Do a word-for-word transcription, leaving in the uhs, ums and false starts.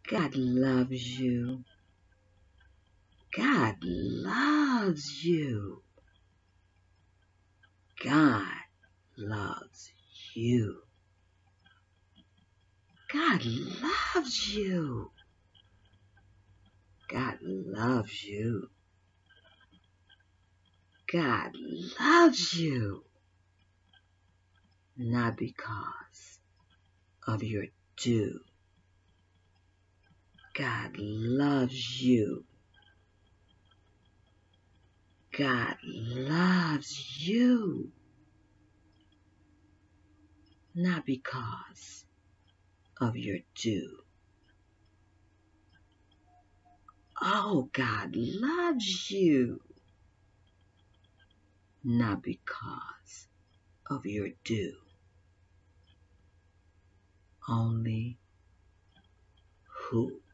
God loves you. God loves you. God loves you. God loves you. God loves you. God loves you. Not because of your due. God loves you. God loves you. Not because of your due. Oh, God loves you. Not because of your due. Only who